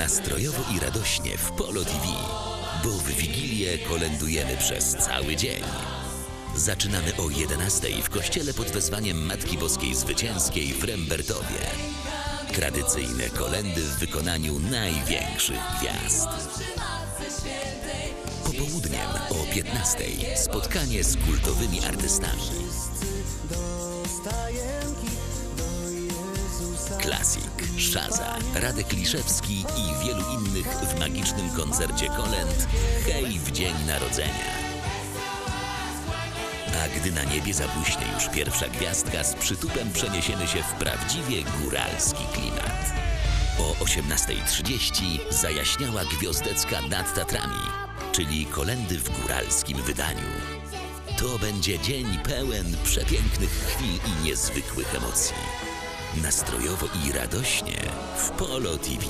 Nastrojowo i radośnie w Polo TV, bo w Wigilię kolędujemy przez cały dzień. Zaczynamy o 11:00 w kościele pod wezwaniem Matki Boskiej Zwycięskiej w Rembertowie. Tradycyjne kolędy w wykonaniu największych gwiazd. Popołudniem o 15:00 spotkanie z kultowymi artystami. Klasik, Szaza, Radek Liszewski i wielu innych w magicznym koncercie kolęd Hej w Dzień Narodzenia. A gdy na niebie zabłyśnie już pierwsza gwiazdka, z przytupem przeniesiemy się w prawdziwie góralski klimat. O 18:30 zajaśniała gwiazdecka nad Tatrami, czyli kolędy w góralskim wydaniu. To będzie dzień pełen przepięknych chwil i niezwykłych emocji. Nastrojowo i radośnie w Polo TV.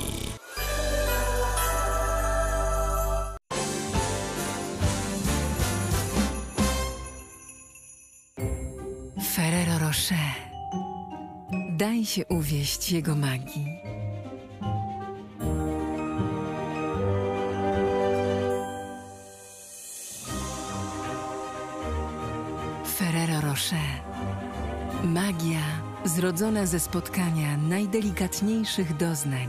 Ferrero Rocher. Daj się uwieść jego magii. Ferrero Rocher. Magia zrodzona ze spotkania najdelikatniejszych doznań.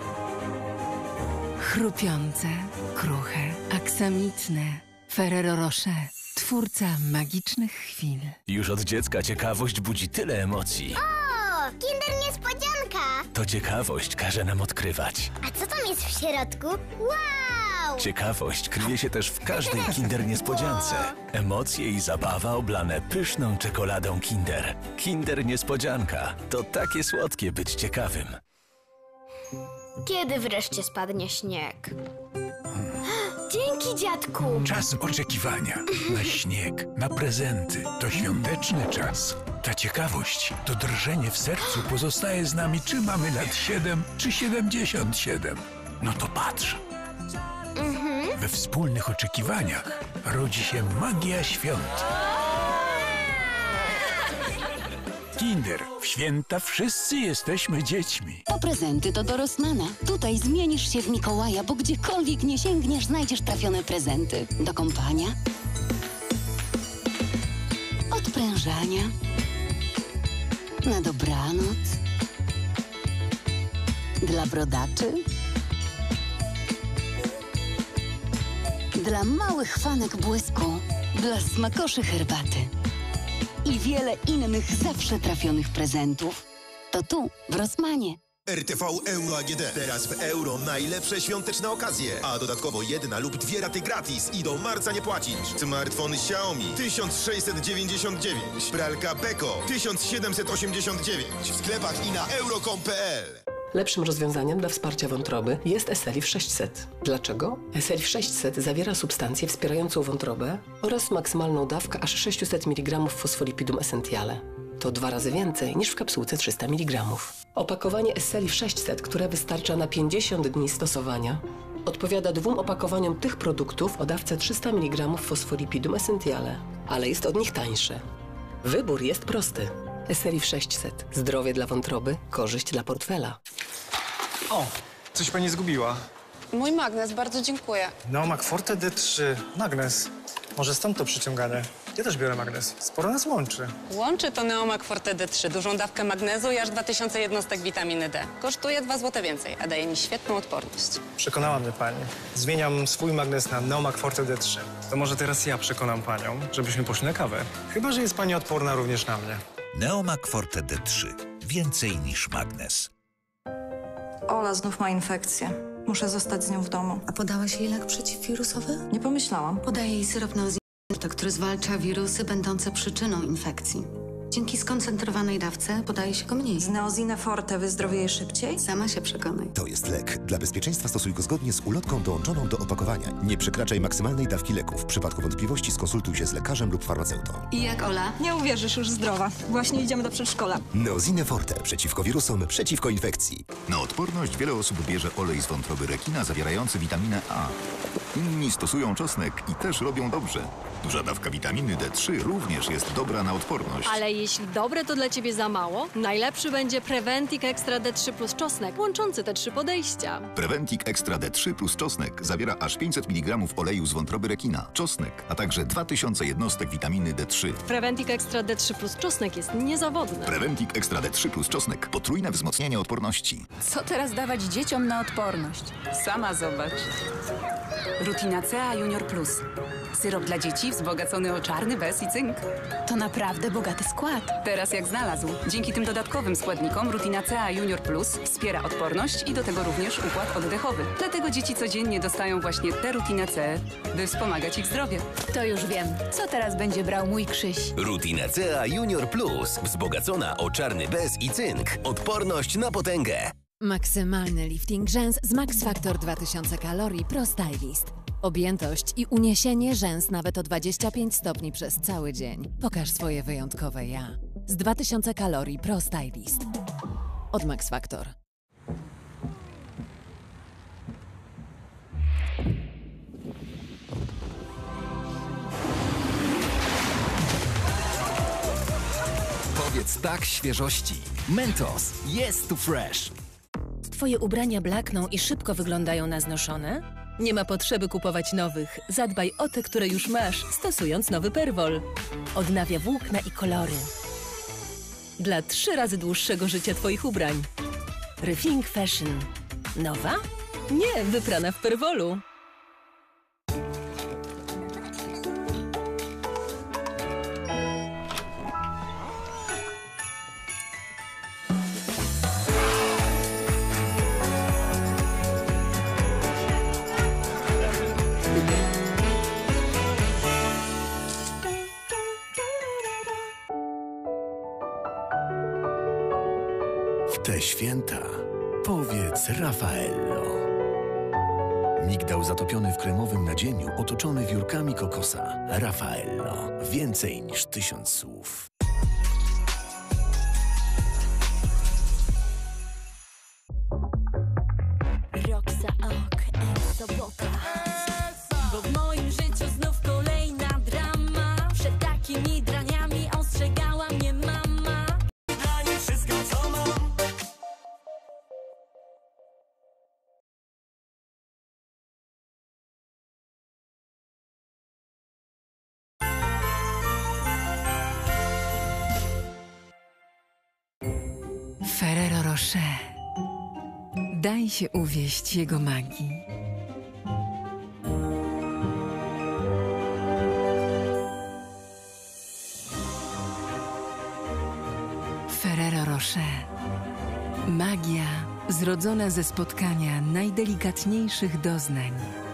Chrupiące, kruche, aksamitne. Ferrero Rocher. Twórca magicznych chwil. Już od dziecka ciekawość budzi tyle emocji. O, Kinder Niespodzianka! To ciekawość każe nam odkrywać. A co tam jest w środku? Wow! Ciekawość kryje się też w każdej Kinder Niespodziance. Emocje i zabawa oblane pyszną czekoladą Kinder. Kinder Niespodzianka. To takie słodkie być ciekawym. Kiedy wreszcie spadnie śnieg? Dzięki, dziadku! Czas oczekiwania na śnieg, na prezenty. To świąteczny czas. Ta ciekawość, to drżenie w sercu pozostaje z nami, czy mamy lat 7, czy 77. No to patrz. We wspólnych oczekiwaniach rodzi się magia świąt. Kinder, w święta wszyscy jesteśmy dziećmi. Po prezenty to do Rossmana. Tutaj zmienisz się w Mikołaja, bo gdziekolwiek nie sięgniesz, znajdziesz trafione prezenty. Do kąpania, odprężania, na dobranoc, dla brodaczy, dla małych fanek błysku, dla smakoszy herbaty i wiele innych zawsze trafionych prezentów. To tu, w Rossmanie. RTV Euro AGD. Teraz w euro najlepsze świąteczne okazje. A dodatkowo 1 lub 2 raty gratis i do marca nie płacisz. Smartfon Xiaomi 1699. Pralka Beko 1789. W sklepach i na euro.com.pl. Lepszym rozwiązaniem dla wsparcia wątroby jest Eselif 600. Dlaczego? Eselif 600 zawiera substancję wspierającą wątrobę oraz maksymalną dawkę aż 600 mg fosfolipidum essentiale. To 2 razy więcej niż w kapsułce 300 mg. Opakowanie Eselif 600, które wystarcza na 50 dni stosowania, odpowiada 2 opakowaniom tych produktów o dawce 300 mg fosfolipidum essentiale, ale jest od nich tańsze. Wybór jest prosty. Eselif 600. Zdrowie dla wątroby, korzyść dla portfela. O, coś pani zgubiła. Mój magnes, bardzo dziękuję. Neomak Forte D3. Magnes. Może stąd to przyciąganie. Ja też biorę magnes. Sporo nas łączy. Łączy to Neomak Forte D3. Dużą dawkę magnezu i aż 2000 jednostek witaminy D. Kosztuje 2 zł więcej, a daje mi świetną odporność. Przekonała mnie pani. Zmieniam swój magnes na Neomak Forte D3. To może teraz ja przekonam panią, żebyśmy poszli na kawę. Chyba że jest pani odporna również na mnie. Neomak Forte D3. Więcej niż magnes. Ola znów ma infekcję. Muszę zostać z nią w domu. A podałaś jej lek przeciwwirusowy? Nie pomyślałam. Podaję jej syrop Neozineforte, który zwalcza wirusy będące przyczyną infekcji. Dzięki skoncentrowanej dawce podaje się go mniej. Z Neozineforte wyzdrowieje szybciej? Sama się przekonaj. To jest lek. Dla bezpieczeństwa stosuj go zgodnie z ulotką dołączoną do opakowania. Nie przekraczaj maksymalnej dawki leków. W przypadku wątpliwości skonsultuj się z lekarzem lub farmaceutą. I jak Ola? Nie uwierzysz, już zdrowa. Właśnie idziemy do przedszkola. Neozineforte. Przeciwko wirusom, przeciwko infekcji. Na odporność wiele osób bierze olej z wątroby rekina zawierający witaminę A. Inni stosują czosnek i też robią dobrze. Duża dawka witaminy D3 również jest dobra na odporność. Ale jeśli Jeśli dobre to dla ciebie za mało, najlepszy będzie Preventic Extra D3 plus czosnek, łączący te 3 podejścia. Preventic Extra D3 plus czosnek zawiera aż 500 mg oleju z wątroby rekina, czosnek, a także 2000 jednostek witaminy D3. Preventic Extra D3 plus czosnek jest niezawodny. Preventic Extra D3 plus czosnek. Potrójne wzmocnienie odporności. Co teraz dawać dzieciom na odporność? Sama zobacz. Rutinacea Junior Plus. Syrop dla dzieci wzbogacony o czarny bez i cynk. To naprawdę bogaty skład. Teraz jak znalazł. Dzięki tym dodatkowym składnikom Rutinacea Junior Plus wspiera odporność i do tego również układ oddechowy. Dlatego dzieci codziennie dostają właśnie te Rutinacee, by wspomagać ich zdrowie. To już wiem. Co teraz będzie brał mój Krzyś? Rutinacea Junior Plus. Wzbogacona o czarny bez i cynk. Odporność na potęgę. Maksymalny lifting rzęs z Max Factor 2000 kalorii Pro Stylist. Objętość i uniesienie rzęs nawet o 25 stopni przez cały dzień. Pokaż swoje wyjątkowe ja. Z 2000 kalorii Pro Stylist. Od Max Factor. Powiedz tak świeżości. Mentos. Jest tu fresh. Twoje ubrania blakną i szybko wyglądają na znoszone? Nie ma potrzeby kupować nowych. Zadbaj o te, które już masz, stosując nowy Perwoll. Odnawia włókna i kolory. Dla 3 razy dłuższego życia Twoich ubrań. Rethink Fashion. Nowa? Nie, wyprana w Perwollu. W te święta powiedz Raffaello. Migdał zatopiony w kremowym nadzieniu, otoczony wiórkami kokosa. Raffaello. Więcej niż 1000 słów. Roxa ok, sobota. Bo w moim życiu znów kolejna drama. Przed takimi draniami ostrzegała mnie mama. Dla niej wszystko co mam. Ferrero Rocher. Daj się uwieść jego magii. Ferrero Rocher. Magia zrodzona ze spotkania najdelikatniejszych doznań.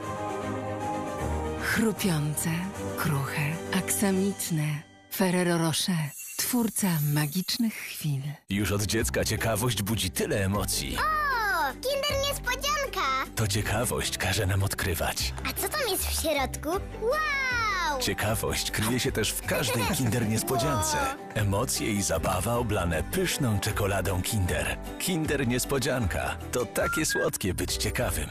Chrupiące, kruche, aksamitne. Ferrero Rocher. Twórca magicznych chwil. Już od dziecka ciekawość budzi tyle emocji. O, Kinder Niespodzianka! To ciekawość każe nam odkrywać. A co tam jest w środku? Wow! Ciekawość kryje się też w każdej Kinder Niespodziance. Emocje i zabawa oblane pyszną czekoladą Kinder. Kinder Niespodzianka. To takie słodkie być ciekawym.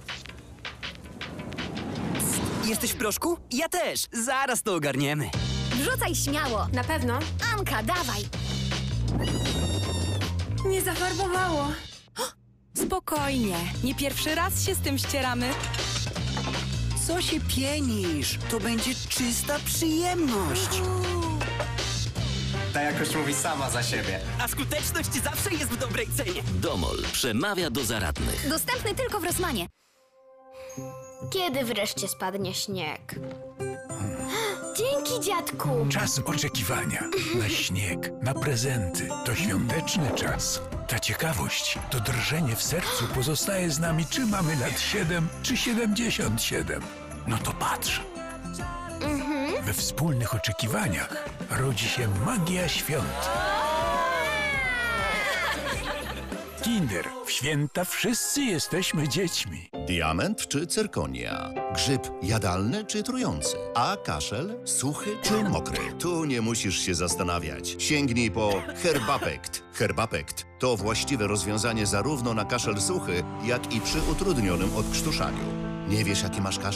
Jesteś w proszku? Ja też. Zaraz to ogarniemy. Wrzucaj śmiało. Na pewno? Anka, dawaj. Nie zafarbowało. Spokojnie. Nie pierwszy raz się z tym ścieramy. Co się pienisz? To będzie czysta przyjemność. Ta jakość mówi sama za siebie. A skuteczność zawsze jest w dobrej cenie. Domol przemawia do zaradnych. Dostępny tylko w Rossmanie. Kiedy wreszcie spadnie śnieg? Dzięki, dziadku. Czas oczekiwania na śnieg, na prezenty. To świąteczny czas. Ta ciekawość, to drżenie w sercu pozostaje z nami, czy mamy lat 7, czy 77. No to patrz. We wspólnych oczekiwaniach rodzi się magia świąt. Kinder, w święta wszyscy jesteśmy dziećmi. Diament czy cyrkonia? Grzyb jadalny czy trujący? A kaszel suchy czy mokry? Tu nie musisz się zastanawiać. Sięgnij po Herbapekt. Herbapekt to właściwe rozwiązanie zarówno na kaszel suchy, jak i przy utrudnionym odkrztuszaniu. Nie wiesz, jaki masz kaszel?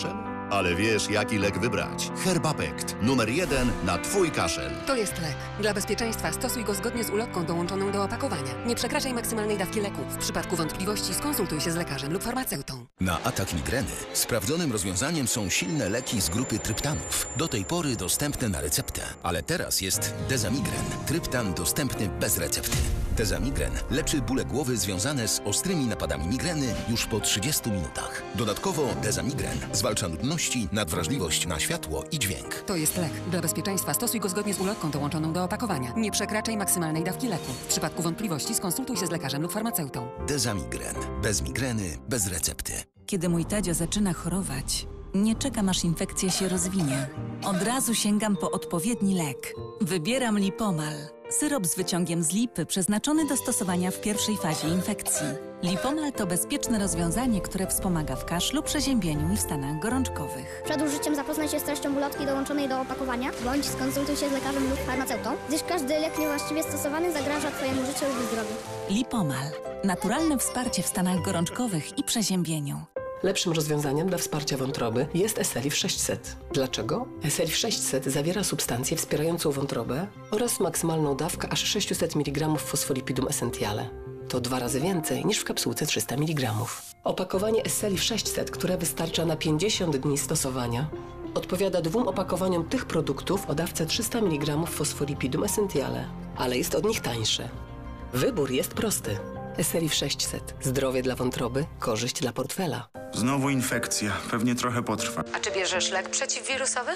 Ale wiesz, jaki lek wybrać. Herbapekt. Numer 1 na twój kaszel. To jest lek. Dla bezpieczeństwa stosuj go zgodnie z ulotką dołączoną do opakowania. Nie przekraczaj maksymalnej dawki leku. W przypadku wątpliwości skonsultuj się z lekarzem lub farmaceutą. Na atak migreny sprawdzonym rozwiązaniem są silne leki z grupy tryptanów. Do tej pory dostępne na receptę. Ale teraz jest Dezamigren. Tryptan dostępny bez recepty. Dezamigren leczy bóle głowy związane z ostrymi napadami migreny już po 30 minutach. Dodatkowo Dezamigren zwalcza nudności, nadwrażliwość na światło i dźwięk. To jest lek. Dla bezpieczeństwa stosuj go zgodnie z ulotką dołączoną do opakowania. Nie przekraczaj maksymalnej dawki leku. W przypadku wątpliwości skonsultuj się z lekarzem lub farmaceutą. Dezamigren. Bez migreny, bez recepty. Kiedy mój Tadzio zaczyna chorować, nie czekam, aż infekcja się rozwinie. Od razu sięgam po odpowiedni lek. Wybieram Lipomal. Syrop z wyciągiem z lipy przeznaczony do stosowania w pierwszej fazie infekcji. Lipomal to bezpieczne rozwiązanie, które wspomaga w kaszlu, przeziębieniu i w stanach gorączkowych. Przed użyciem zapoznaj się z treścią ulotki dołączonej do opakowania, bądź skonsultuj się z lekarzem lub farmaceutą, gdyż każdy lek niewłaściwie stosowany zagraża Twojemu życiu lub zdrowiu. Lipomal. Naturalne wsparcie w stanach gorączkowych i przeziębieniu. Lepszym rozwiązaniem dla wsparcia wątroby jest Eselif 600. Dlaczego? Eselif 600 zawiera substancję wspierającą wątrobę oraz maksymalną dawkę aż 600 mg fosfolipidum essentiale. To 2 razy więcej niż w kapsułce 300 mg. Opakowanie Eselif 600, które wystarcza na 50 dni stosowania, odpowiada 2 opakowaniom tych produktów o dawce 300 mg fosfolipidum essentiale, ale jest od nich tańsze. Wybór jest prosty. Eselif 600. Zdrowie dla wątroby, korzyść dla portfela. Znowu infekcja. Pewnie trochę potrwa. A czy bierzesz lek przeciwwirusowy?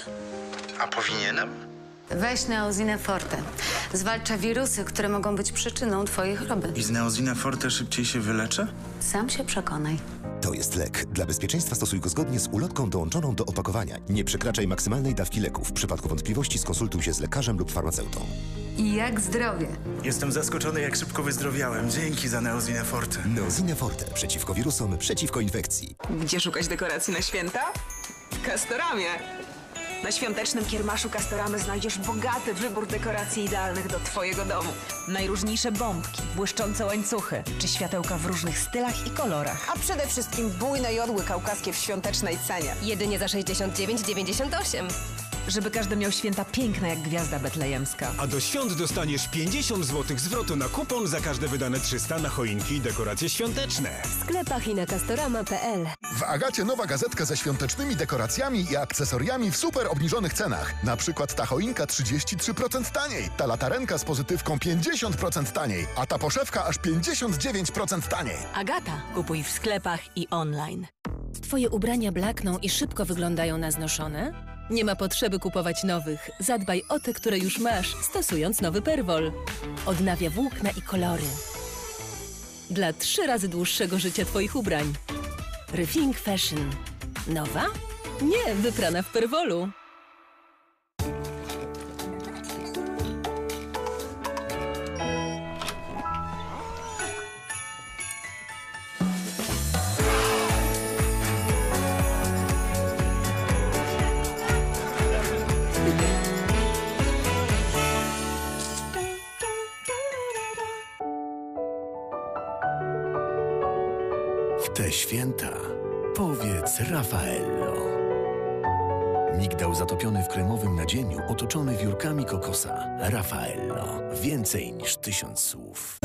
A powinienem? Weź Neozinę Forte. Zwalcza wirusy, które mogą być przyczyną twojej choroby. I z Neozina Forte szybciej się wyleczę? Sam się przekonaj. To jest lek. Dla bezpieczeństwa stosuj go zgodnie z ulotką dołączoną do opakowania. Nie przekraczaj maksymalnej dawki leku. W przypadku wątpliwości skonsultuj się z lekarzem lub farmaceutą. I jak zdrowie? Jestem zaskoczony, jak szybko wyzdrowiałem. Dzięki za Neozinę Forte. Neozinę Forte. Przeciwko wirusom, przeciwko infekcji. Gdzie szukać dekoracji na święta? W Castoramie. Na świątecznym kiermaszu Castoramy znajdziesz bogaty wybór dekoracji idealnych do twojego domu. Najróżniejsze bombki, błyszczące łańcuchy, czy światełka w różnych stylach i kolorach. A przede wszystkim bujne jodły kaukaskie w świątecznej cenie. Jedynie za 69,98. Żeby każdy miał święta piękne jak gwiazda betlejemska. A do świąt dostaniesz 50 zł zwrotu na kupon za każde wydane 300 na choinki i dekoracje świąteczne. W sklepach i na castorama.pl. W Agacie nowa gazetka ze świątecznymi dekoracjami i akcesoriami w super obniżonych cenach. Na przykład ta choinka 33% taniej, ta latarenka z pozytywką 50% taniej, a ta poszewka aż 59% taniej. Agata. Kupuj w sklepach i online. Twoje ubrania blakną i szybko wyglądają na znoszone? Nie ma potrzeby kupować nowych. Zadbaj o te, które już masz, stosując nowy Perwol. Odnawia włókna i kolory. Dla 3 razy dłuższego życia Twoich ubrań. Rethink Fashion. Nowa? Nie, wyprana w Perwolu. Te święta powiedz Raffaello. Migdał zatopiony w kremowym nadzieniu, otoczony wiórkami kokosa. Raffaello. Więcej niż 1000 słów.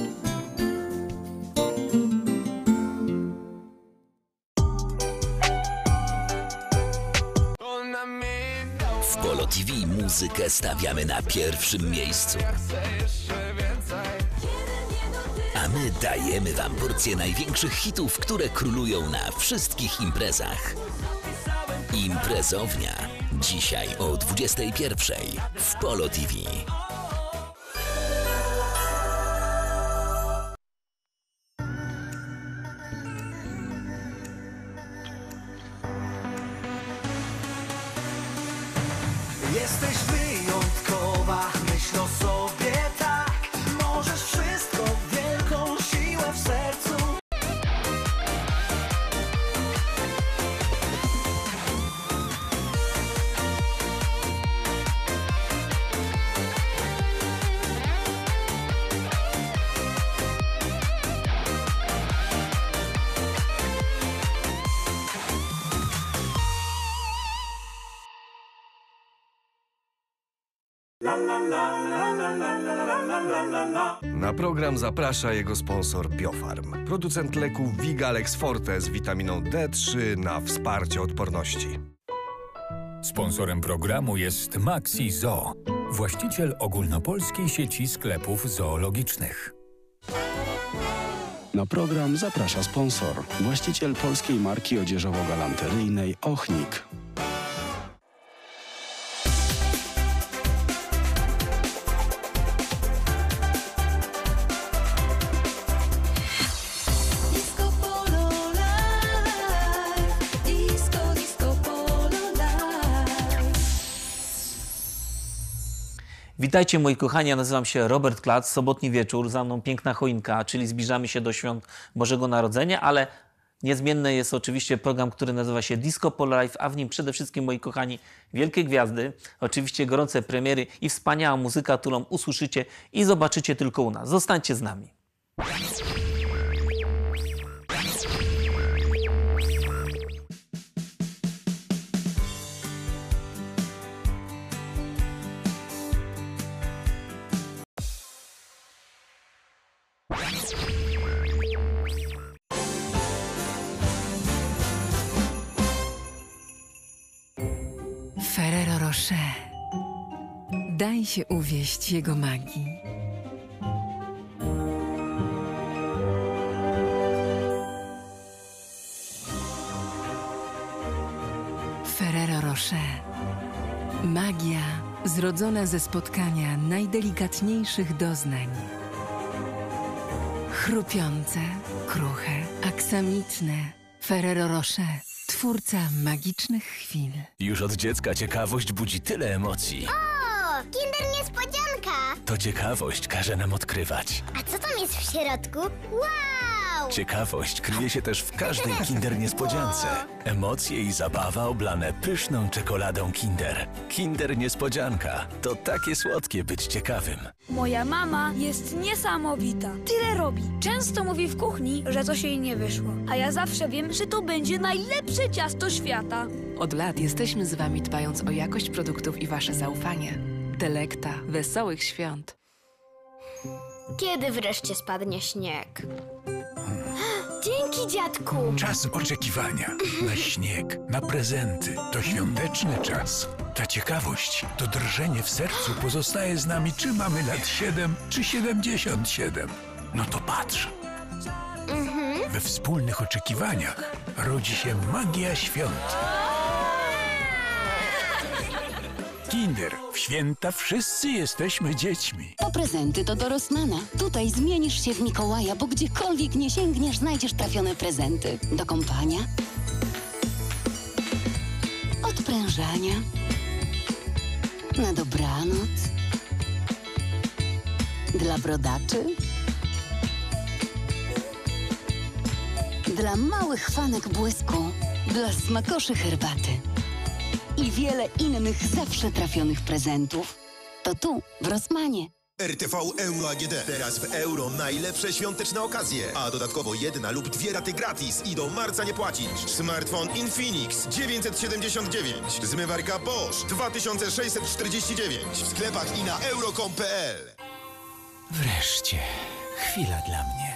W Polo TV muzykę stawiamy na pierwszym miejscu. A my dajemy wam porcję największych hitów, które królują na wszystkich imprezach. Imprezownia. Dzisiaj o 21:00 w Polo TV. Jesteś wyjątkowa, myśl o sobie tak. Możesz wszystko, wielką siłę w sercu. Na program zaprasza jego sponsor Biofarm, producent leku Vigalex Forte z witaminą D3 na wsparcie odporności. Sponsorem programu jest Maxi Zoo, właściciel ogólnopolskiej sieci sklepów zoologicznych. Na program zaprasza sponsor, właściciel polskiej marki odzieżowo-galanteryjnej Ochnik. Witajcie moi kochani, ja nazywam się Robert Klatz, sobotni wieczór, za mną piękna choinka, czyli zbliżamy się do świąt Bożego Narodzenia, ale niezmienny jest oczywiście program, który nazywa się Disco Polo Live, a w nim przede wszystkim, moi kochani, wielkie gwiazdy, oczywiście gorące premiery i wspaniała muzyka, którą usłyszycie i zobaczycie tylko u nas. Zostańcie z nami. Ferrero Rocher. Daj się uwieść jego magii. Ferrero Rocher. Magia zrodzona ze spotkania najdelikatniejszych doznań. Chrupiące, kruche, aksamitne. Ferrero Rocher. Twórca magicznych chwil. Już od dziecka ciekawość budzi tyle emocji. O, Kinder Niespodzianka! To ciekawość każe nam odkrywać. A co tam jest w środku? Wow! Ciekawość kryje się też w każdej Kinder Niespodziance. Emocje i zabawa oblane pyszną czekoladą Kinder. Kinder Niespodzianka. To takie słodkie być ciekawym. Moja mama jest niesamowita. Tyle robi. Często mówi w kuchni, że coś jej nie wyszło. A ja zawsze wiem, że to będzie najlepsze ciasto świata. Od lat jesteśmy z wami, dbając o jakość produktów i wasze zaufanie. Delecta. Wesołych świąt. Kiedy wreszcie spadnie śnieg? Dzięki, dziadku! Czas oczekiwania na śnieg, na prezenty. To świąteczny czas. Ta ciekawość, to drżenie w sercu pozostaje z nami, czy mamy lat 7, czy 77. No to patrz. We wspólnych oczekiwaniach rodzi się magia świąt. Kinder. W święta wszyscy jesteśmy dziećmi. Po prezenty to do Rossmana. Tutaj zmienisz się w Mikołaja, bo gdziekolwiek nie sięgniesz, znajdziesz trafione prezenty. Do kąpania, odprężania, na dobranoc, dla brodaczy, dla małych fanek błysku, dla smakoszy herbaty i wiele innych zawsze trafionych prezentów. To tu, w Rossmanie. RTV Euro AGD. Teraz w euro najlepsze świąteczne okazje. A dodatkowo 1 lub 2 raty gratis i do marca nie płacić. Smartfon Infinix 979. Zmywarka Bosch 2649. W sklepach i na euro.com.pl. Wreszcie. Chwila dla mnie.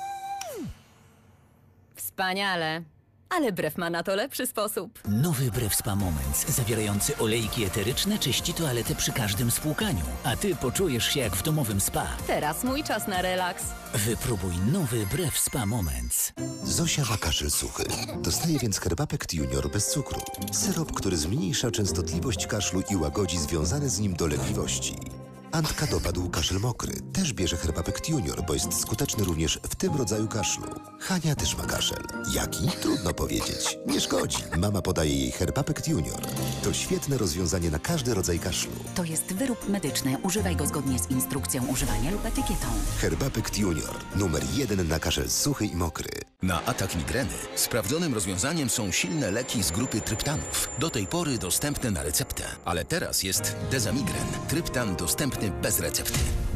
Wspaniale. Ale Brew ma na to lepszy sposób. Nowy Brew Spa Moments, zawierający olejki eteryczne, czyści toaletę przy każdym spłukaniu. A ty poczujesz się jak w domowym spa. Teraz mój czas na relaks. Wypróbuj nowy Brew Spa Moments. Zosia ma kaszel suchy. Dostaje więc Herbapekt Junior bez cukru. Syrop, który zmniejsza częstotliwość kaszlu i łagodzi związane z nim dolegliwości. Antka dopadł kaszel mokry. Też bierze Herbapekt Junior, bo jest skuteczny również w tym rodzaju kaszlu. Hania też ma kaszel. Jaki? Trudno powiedzieć. Nie szkodzi. Mama podaje jej Herbapekt Junior. To świetne rozwiązanie na każdy rodzaj kaszlu. To jest wyrób medyczny. Używaj go zgodnie z instrukcją używania lub etykietą. Herbapekt Junior. Numer 1 na kaszel suchy i mokry. Na atak migreny sprawdzonym rozwiązaniem są silne leki z grupy tryptanów. Do tej pory dostępne na receptę. Ale teraz jest Dezamigren. Tryptan dostępny bez recepty.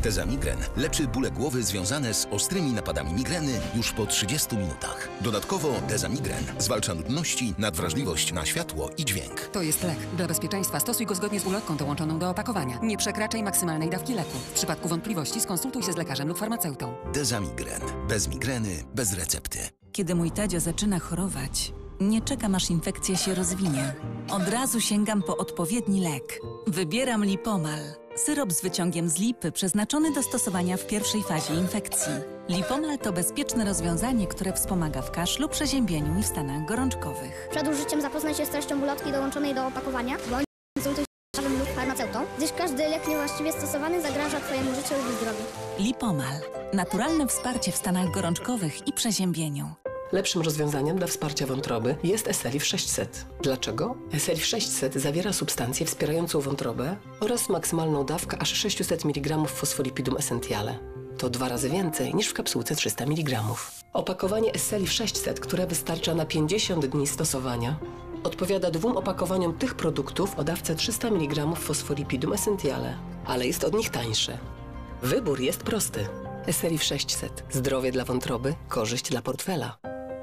Dezamigren leczy bóle głowy związane z ostrymi napadami migreny już po 30 minutach. Dodatkowo Dezamigren zwalcza nudności, nadwrażliwość na światło i dźwięk. To jest lek. Dla bezpieczeństwa stosuj go zgodnie z ulotką dołączoną do opakowania. Nie przekraczaj maksymalnej dawki leku. W przypadku wątpliwości skonsultuj się z lekarzem lub farmaceutą. Dezamigren. Bez migreny, bez recepty. Kiedy mój Tadzio zaczyna chorować, nie czekam, aż infekcja się rozwinie. Od razu sięgam po odpowiedni lek. Wybieram Lipomal. Syrop z wyciągiem z lipy przeznaczony do stosowania w pierwszej fazie infekcji. Lipomal to bezpieczne rozwiązanie, które wspomaga w kaszlu, przeziębieniu i w stanach gorączkowych. Przed użyciem zapoznaj się z treścią ulotki dołączonej do opakowania, bądź konsultuj się z lekarzem lub farmaceutą, gdyż każdy lek niewłaściwie stosowany zagraża Twojemu życiu lub zdrowiu. Lipomal. Naturalne wsparcie w stanach gorączkowych i przeziębieniu. Lepszym rozwiązaniem dla wsparcia wątroby jest Eselif 600. Dlaczego? Eselif 600 zawiera substancję wspierającą wątrobę oraz maksymalną dawkę aż 600 mg fosfolipidum essentiale. To 2 razy więcej niż w kapsułce 300 mg. Opakowanie Eselif 600, które wystarcza na 50 dni stosowania, odpowiada 2 opakowaniom tych produktów o dawce 300 mg fosfolipidum essentiale, ale jest od nich tańsze. Wybór jest prosty. Eselif 600. Zdrowie dla wątroby, korzyść dla portfela.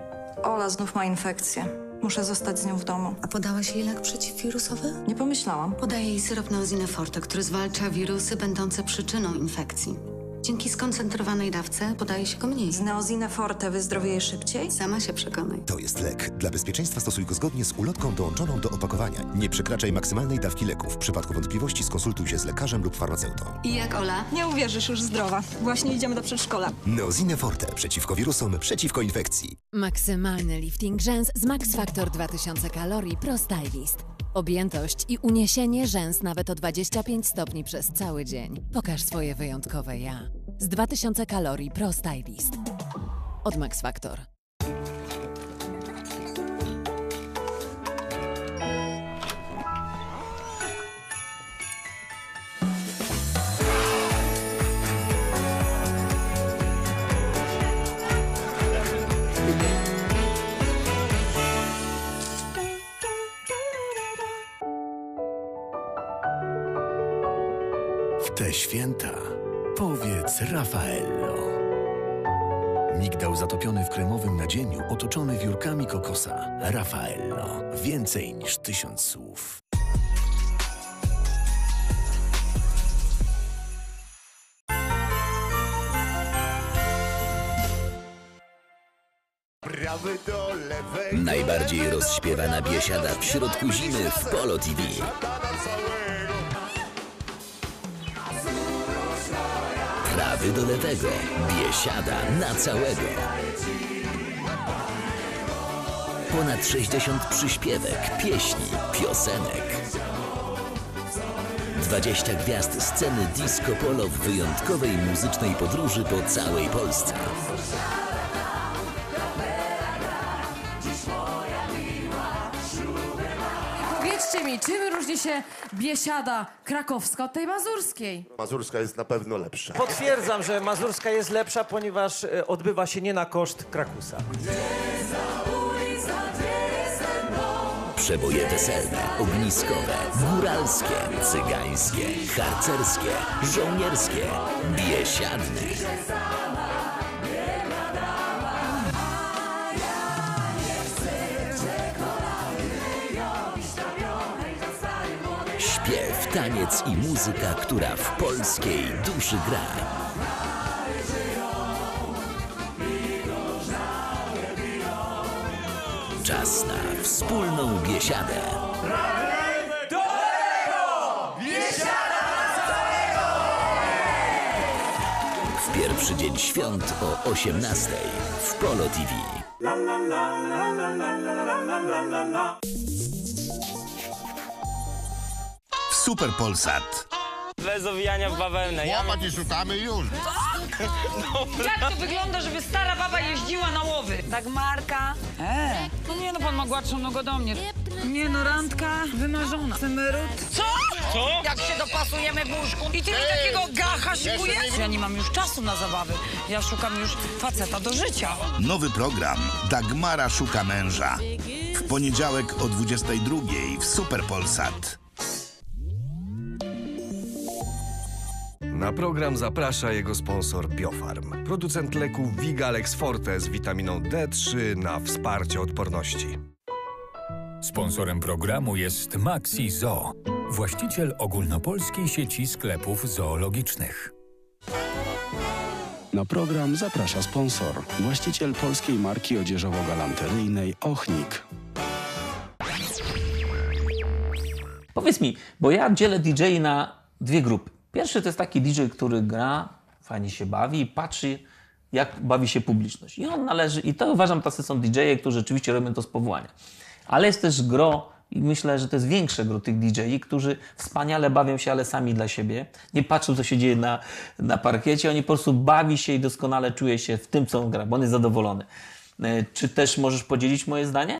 Ola znów ma infekcję. Muszę zostać z nią w domu. A podałaś jej lek przeciwwirusowy? Nie pomyślałam. Podaję jej syrop Neozine Forte, który zwalcza wirusy będące przyczyną infekcji. Dzięki skoncentrowanej dawce podaje się go mniej. Z Neozine Forte wyzdrowieje szybciej? Sama się przekonaj. To jest lek. Dla bezpieczeństwa stosuj go zgodnie z ulotką dołączoną do opakowania. Nie przekraczaj maksymalnej dawki leku. W przypadku wątpliwości skonsultuj się z lekarzem lub farmaceutą. I jak Ola? Nie uwierzysz, już zdrowa. Właśnie idziemy do przedszkola. Neozine Forte. Przeciwko wirusom, przeciwko infekcji. Maksymalny lifting rzęs z Max Factor 2000 kalorii Pro Stylist. Objętość i uniesienie rzęs nawet o 25 stopni przez cały dzień. Pokaż swoje wyjątkowe ja. Z 2000 kalorii Pro Stylist. Od Max Factor. W te święta powiedz Raffaello. Migdał zatopiony w kremowym nadzieniu, otoczony wiórkami kokosa. Raffaello. Więcej niż 1000 słów. Najbardziej rozśpiewana biesiada w środku zimy w Polo TV. Prawy do lewego, biesiada na całego. Ponad 60 przyśpiewek, pieśni, piosenek. 20 gwiazd sceny disco polo w wyjątkowej muzycznej podróży po całej Polsce. Powiedzcie mi, czym różni się biesiada krakowska od tej mazurskiej? Mazurska jest na pewno lepsza. Potwierdzam, że mazurska jest lepsza, ponieważ odbywa się nie na koszt Krakusa. Przeboje weselne, ogniskowe, góralskie, cygańskie, harcerskie, żołnierskie, biesiadne. Śpiew, taniec i muzyka, która w polskiej duszy gra. Czas na wspólną biesiadę. Do lewo! Biesiada na całego! W pierwszy dzień świąt o 18:00 w Polo TV. Super Polsat. Bez owijania w bawełnę. Łopać i szukamy już. Jak to wygląda, żeby stara baba jeździła na łowy? Dagmarka. No nie no, pan ma gładszą nogę do mnie. Nie no, randka wymarzona. Emeryt. Co? Co? Jak się dopasujemy w łóżku i ty mi takiego gacha szykujesz? Ja nie mam już czasu na zabawy. Ja szukam już faceta do życia. Nowy program Dagmara szuka męża. W poniedziałek o 22:00 w Super Polsat. Na program zaprasza jego sponsor Biofarm. Producent leku Vigalex Forte z witaminą D3 na wsparcie odporności. Sponsorem programu jest Maxi Zoo, właściciel ogólnopolskiej sieci sklepów zoologicznych. Na program zaprasza sponsor, właściciel polskiej marki odzieżowo-galanteryjnej Ochnik. Powiedz mi, bo ja dzielę DJ na dwie grupy. Pierwszy to jest taki DJ, który gra, fajnie się bawi i patrzy, jak bawi się publiczność. I on należy, i to uważam, tacy są DJ-e, którzy rzeczywiście robią to z powołania. Ale jest też gro, i myślę, że to jest większe gro tych DJ-i, którzy wspaniale bawią się, ale sami dla siebie. Nie patrzą, co się dzieje na parkiecie. Oni po prostu bawi się i doskonale czuje się w tym, co on gra, bo on jest zadowolony. Czy też możesz podzielić moje zdanie?